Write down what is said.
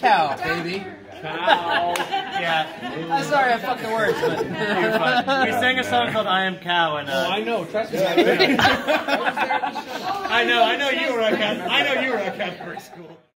cow, baby. Cow. Yeah. I'm sorry, I fucked the words, but you're fine. We sang a song called "I Am Cow," and I know. Trust me. I know you were at Catholic school.